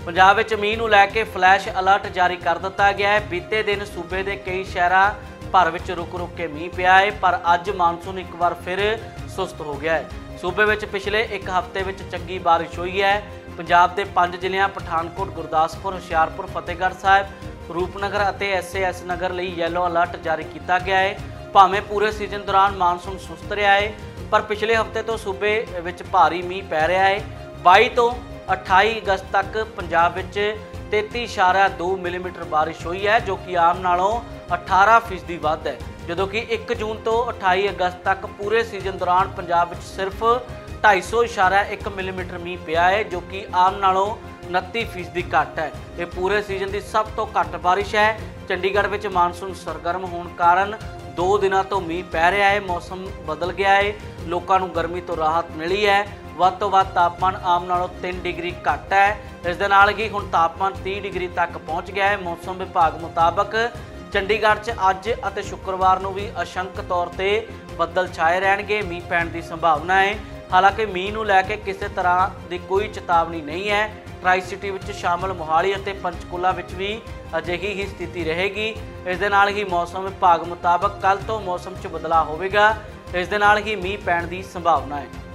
पंजाब विच मींह नूं लैके flash alert जारी कर दिता गया है। बीते दिन सूबे के कई शहरां भर विच रुक रुक के मींह पिया है, पर अज मानसून एक बार फिर सुस्त हो गया है। सूबे विच पिछले एक हफ्ते विच चंगी बारिश हुई है। पंजाब के 5 जिलियां पठानकोट, गुरदासपुर, हुशियारपुर, फतेहगढ़ साहिब, रूपनगर और SAS नगर लई येलो अलर्ट जारी किया गया है। भावें पूरे सीजन दौरान मानसून सुस्त रहा है, पर पिछले हफ्ते तो सूबे विच भारी मींह पै रहा है। 22 तो 28 अगस्त तक पंजाब विच 33.2 मिलीमीटर बारिश हुई है, जो कि आम नालों 18% वध है। जदों कि 1 जून तो 28 अगस्त तक पूरे सीजन दौरान पंजाब विच सिर्फ 250.1 मिलीमीटर मींह पिया है, जो कि आम नालों 29% घट है। ये पूरे सीजन की सब तो घट बारिश है। चंडीगढ़ विच मानसून सरगर्म होने कारण 2 दिनों तो मींह पै रहा है। मौसम बदल गया है, लोगों को गर्मी तो राहत मिली है। ਵੱਧ ਤੋਂ ਵੱਧ तापमान आम नालों 3 डिग्री घट है। इस दे नाल ही हुण तापमान 30 डिग्री तक पहुँच गया है। मौसम विभाग मुताबक चंडीगढ़ च अज और शुक्रवार नूं भी अंशक तौर पर बदल छाए रहणगे, मींह पैण की संभावना है। हालांकि मींह नूं लैके किसी तरह की कोई चेतावनी नहीं है। ट्राई सिटी विच शामिल मोहाली और पंचकूला विच भी अजिही ही स्थिति रहेगी। इस दे नाल ही मौसम विभाग मुताबक कल तो मौसम च बदलाव होवेगा। इस दे नाल ही मींह पैण की संभावना है।